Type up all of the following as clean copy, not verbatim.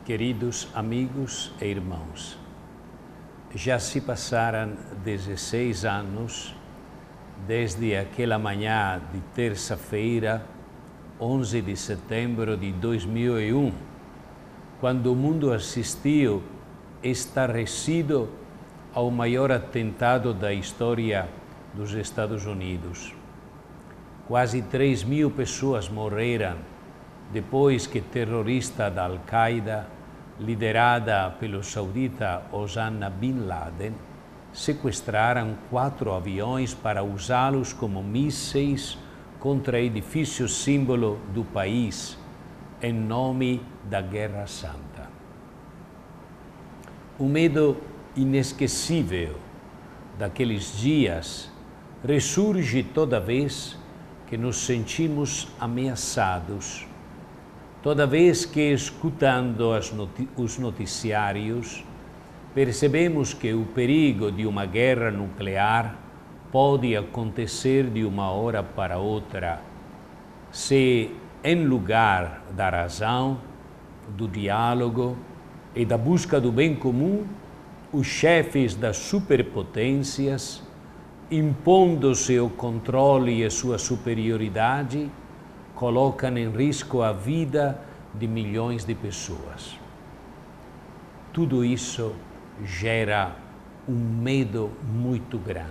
Queridos amigos e irmãos, já se passaram 16 anos desde aquela manhã de terça-feira, 11 de setembro de 2001, quando o mundo assistiu estarrecido ao maior atentado da história dos Estados Unidos. Quase 3.000 pessoas morreram depois que terrorista da Al-Qaeda, liderada pelo saudita Osama Bin Laden, sequestraram 4 aviões para usá-los como mísseis contra edifícios símbolo do país, em nome da Guerra Santa. O medo inesquecível daqueles dias ressurge toda vez que nos sentimos ameaçados, toda vez que, escutando os noticiários, percebemos que o perigo de uma guerra nuclear pode acontecer de uma hora para outra, se, em lugar da razão, do diálogo e da busca do bem comum, os chefes das superpotências, impondo seu controle e sua superioridade, colocam em risco a vida de milhões de pessoas. Tudo isso gera um medo muito grande.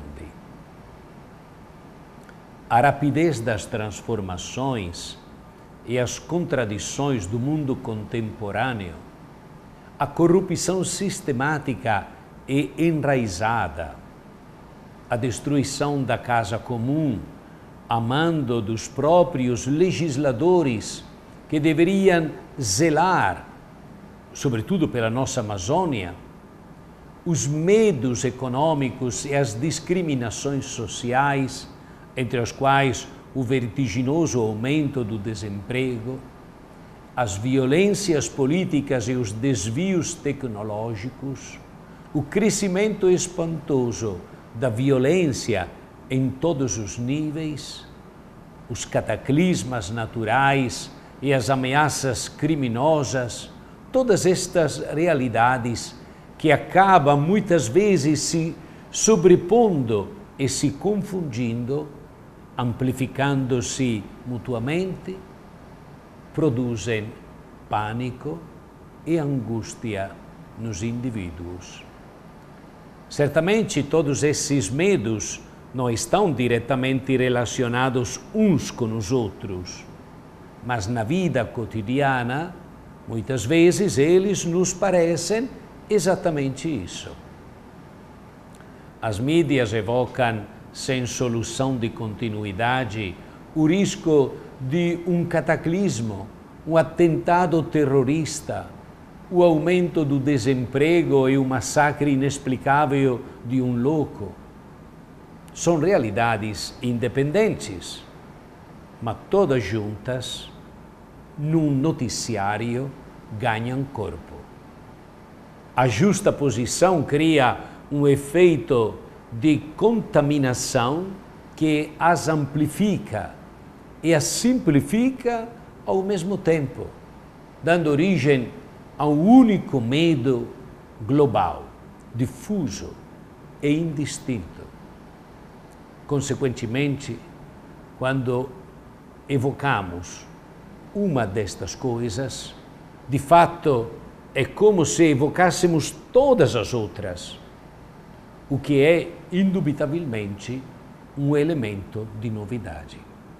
A rapidez das transformações e as contradições do mundo contemporâneo, a corrupção sistemática e enraizada, a destruição da casa comum, a mando dos próprios legisladores que deveriam zelar, sobretudo pela nossa Amazônia, os medos econômicos e as discriminações sociais, entre as quais o vertiginoso aumento do desemprego, as violências políticas e os desvios tecnológicos, o crescimento espantoso da violência em todos os níveis, os cataclismas naturais e as ameaças criminosas, todas estas realidades que acabam muitas vezes se sobrepondo e se confundindo, amplificando-se mutuamente, produzem pânico e angústia nos indivíduos. Certamente todos esses medos não estão diretamente relacionados uns com os outros, mas na vida cotidiana, muitas vezes eles nos parecem exatamente isso. As mídias evocam, sem solução de continuidade, o risco de um cataclismo, um atentado terrorista, o aumento do desemprego e o massacre inexplicável de um louco. São realidades independentes, mas todas juntas, num noticiário, ganham corpo. A justaposição cria um efeito de contaminação que as amplifica e as simplifica ao mesmo tempo, dando origem a um único medo global, difuso e indistinto. Consequentemente, quando evocamos uma destas coisas, de fato é como se evocássemos todas as outras, o que é, indubitavelmente, um elemento de novidade.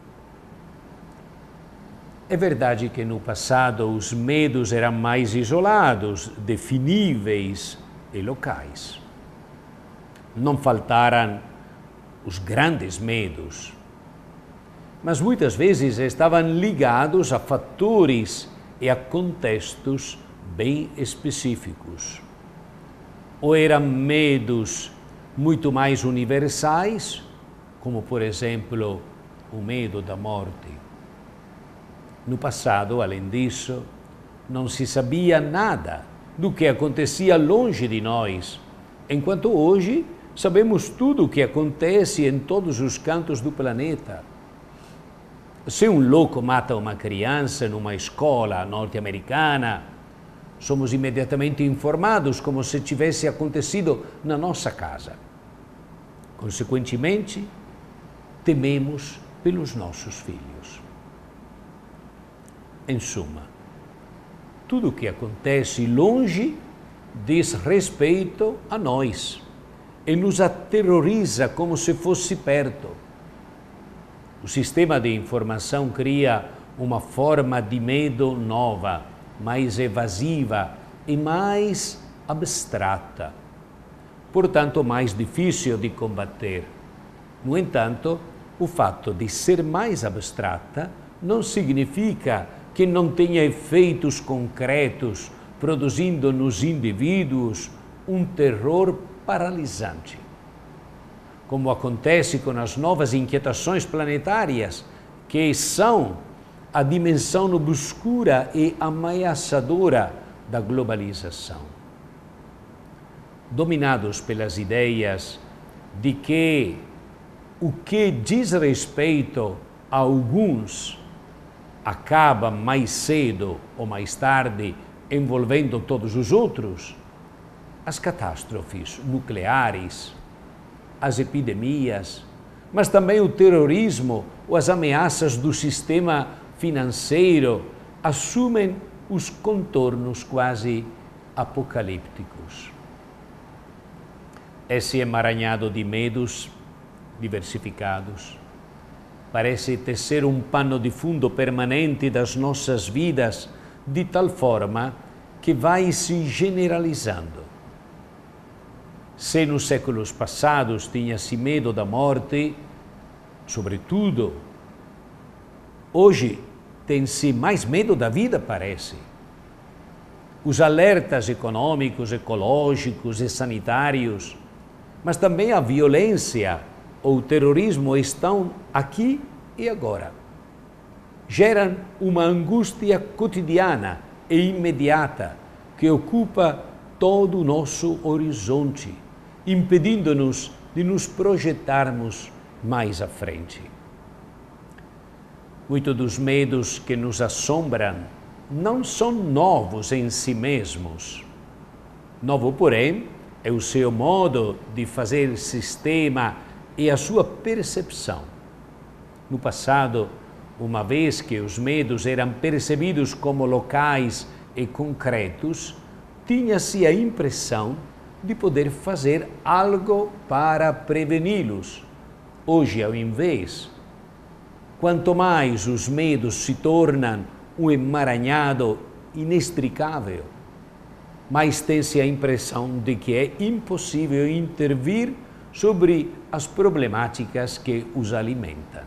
É verdade que no passado os medos eram mais isolados, definíveis e locais. Não faltaram os grandes medos, mas muitas vezes estavam ligados a fatores e a contextos bem específicos. Ou eram medos muito mais universais, como por exemplo o medo da morte. No passado, além disso, não se sabia nada do que acontecia longe de nós, enquanto hoje sabemos tudo o que acontece em todos os cantos do planeta. Se um louco mata uma criança numa escola norte-americana, Somos imediatamente informados como se tivesse acontecido na nossa casa. Consequentemente, tememos pelos nossos filhos. Em suma, tudo o que acontece longe diz respeito a nós e nos aterroriza como se fosse perto. O sistema de informação cria uma forma de medo nova, mais evasiva e mais abstrata, portanto mais difícil de combater. No entanto, o fato de ser mais abstrata não significa que não tenha efeitos concretos, produzindo nos indivíduos um terror paralisante. Como acontece com as novas inquietações planetárias, que são a dimensão obscura e ameaçadora da globalização. Dominados pelas ideias de que o que diz respeito a alguns acaba mais cedo ou mais tarde envolvendo todos os outros, as catástrofes nucleares, as epidemias, mas também o terrorismo ou as ameaças do sistema financeiro assumem os contornos quase apocalípticos. Esse emaranhado de medos diversificados parece tecer um pano de fundo permanente das nossas vidas, de tal forma que vai se generalizando. Se nos séculos passados tinha-se medo da morte, sobretudo, hoje tem-se mais medo da vida, parece. Os alertas econômicos, ecológicos e sanitários, mas também a violência ou o terrorismo estão aqui e agora. Geram uma angústia cotidiana e imediata que ocupa todo o nosso horizonte, impedindo-nos de nos projetarmos mais à frente. Muitos dos medos que nos assombram não são novos em si mesmos. Novo, porém, é o seu modo de fazer sistema e a sua percepção. No passado, uma vez que os medos eram percebidos como locais e concretos, tinha-se a impressão de poder fazer algo para preveni-los. Hoje, ao invés, quanto mais os medos se tornam um emaranhado inextricável, mais tem-se a impressão de que é impossível intervir sobre as problemáticas que os alimentam.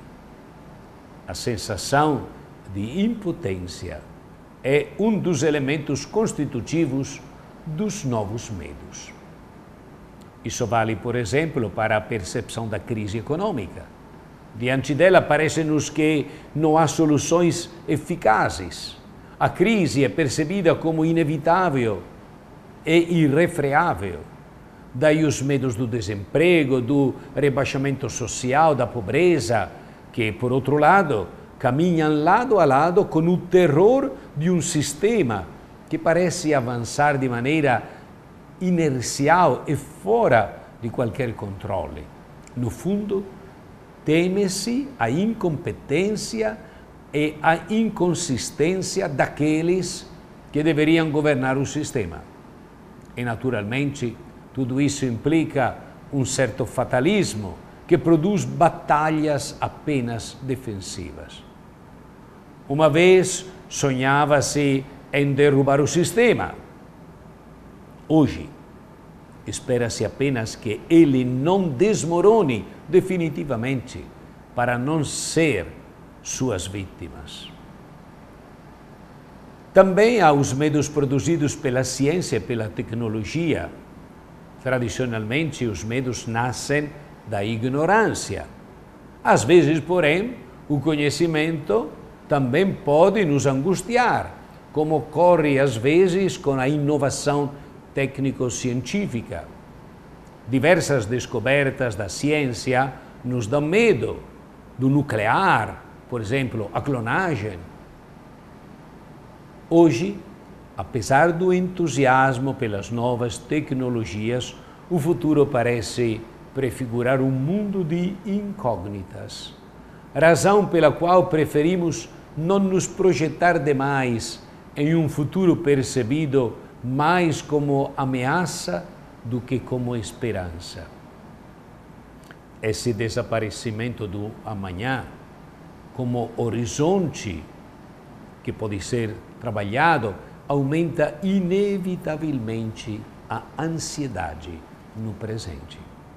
A sensação de impotência é um dos elementos constitutivos dos novos medos. Isso vale, por exemplo, para a percepção da crise econômica. Diante dela, parece-nos que não há soluções eficazes. A crise é percebida como inevitável e irrefreável. Daí os medos do desemprego, do rebaixamento social, da pobreza, que, por outro lado, caminham lado a lado com o terror de um sistema que parece avançar de maneira inercial e fora de qualquer controle. No fundo, teme-se a incompetência e a inconsistência daqueles que deveriam governar o sistema. E, naturalmente, tudo isso implica um certo fatalismo que produz batalhas apenas defensivas. Uma vez sonhava-se em derrubar o sistema. Hoje, espera-se apenas que ele não desmorone definitivamente para não ser suas vítimas. Também há os medos produzidos pela ciência e pela tecnologia. Tradicionalmente, os medos nascem da ignorância. Às vezes, porém, o conhecimento também pode nos angustiar, como ocorre às vezes com a inovação técnico-científica. Diversas descobertas da ciência nos dão medo, do nuclear, por exemplo, a clonagem. Hoje, Apesar do entusiasmo pelas novas tecnologias, o futuro parece prefigurar um mundo de incógnitas, razão pela qual preferimos não nos projetar demais em um futuro percebido mais como ameaça do que como esperança. Esse desaparecimento do amanhã, como horizonte que pode ser trabalhado, aumenta inevitavelmente a ansiedade no presente.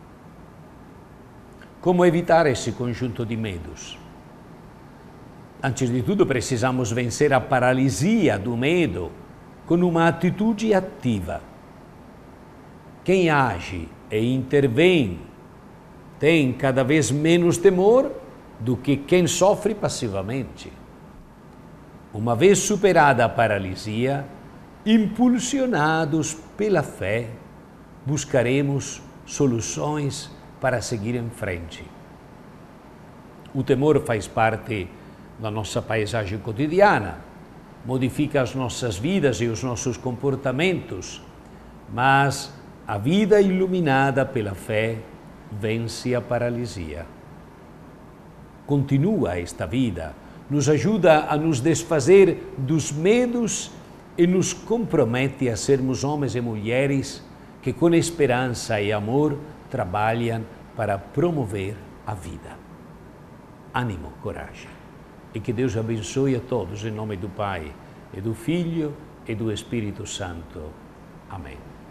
Como evitar esse conjunto de medos? Antes de tudo, precisamos vencer a paralisia do medo com uma atitude ativa. Quem age e intervém tem cada vez menos temor do que quem sofre passivamente. Uma vez superada a paralisia, impulsionados pela fé, buscaremos soluções para seguir em frente. O temor faz parte da nossa paisagem cotidiana, modifica as nossas vidas e os nossos comportamentos, mas a vida iluminada pela fé vence a paralisia. Continua esta vida, nos ajuda a nos desfazer dos medos e nos compromete a sermos homens e mulheres que com esperança e amor trabalham para promover a vida. Ânimo, coragem. E que Deus abençoe a todos em nome do Pai, e do Filho e do Espírito Santo. Amém.